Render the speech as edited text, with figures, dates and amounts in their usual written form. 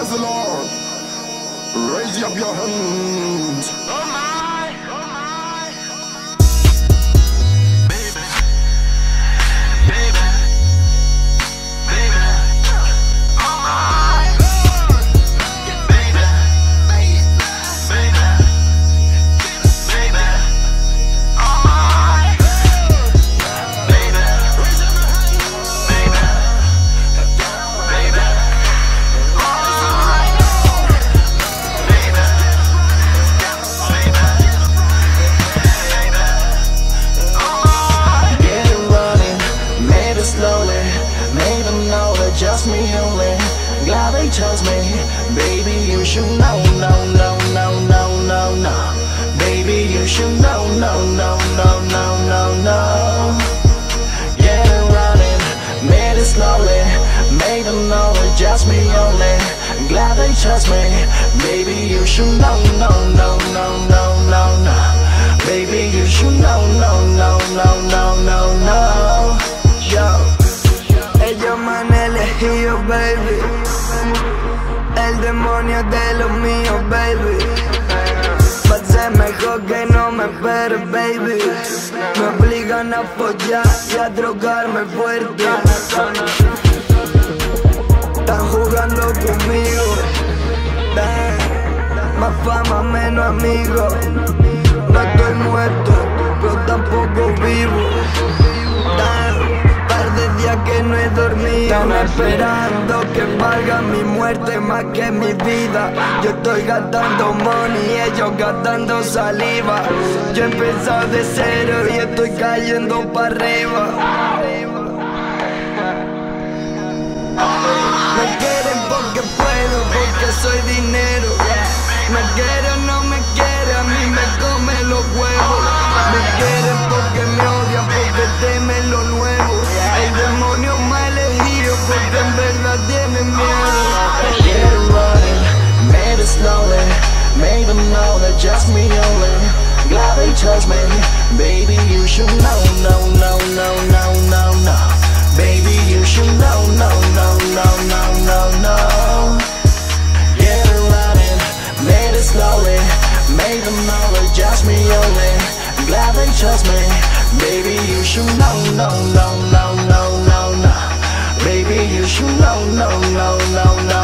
Praise the Lord. Raise up your hands. Oh my, baby, baby, baby. Oh my, baby, baby, baby. Oh my, baby, baby, baby. Slowly, made them know that just me only. Glad they chose me, baby. You should know, no, no, no, no, no, no. Baby, you should know, no, no, no, no, no, no. Get it running, made it slowly, made them know that just me only. Glad they chose me, baby. You should know, no, no, no, no, no, no. Baby, you should know, no, no, no, no, no, no. Yo, ellos me han elegido, baby. El demonio de los míos, baby. Va a ser mejor que no me esperes, baby. Me obligan a follar y a drogarme fuerte. Están jugando conmigo. Más fama, menos amigos. No estoy muerto, pero tampoco vivo. Que no he dormido, están esperando que valga mi muerte más que mi vida. Yo estoy gastando money, ellos gastando saliva. Yo he empezado de cero y estoy cayendo para arriba. Me quieren porque puedo, porque soy dinero. Me quiere o no me quiere, a mí me come los huevos. Me quieren porque me odian, porque temen lo nuevo. El demonio me ha elegido porque en verdad tienen miedo. Get it running, made it slowly, made them know that just me only. Glad they chose me, baby, you should know, no, no, no, no, no, no. Baby, you should know, no, no, no, no, no, no. Get it running, made it slowly, made them know that just me only. Glad they chose me, baby, you should know, no, no, no, no, no, no. Baby, you should know, no, no, no, no.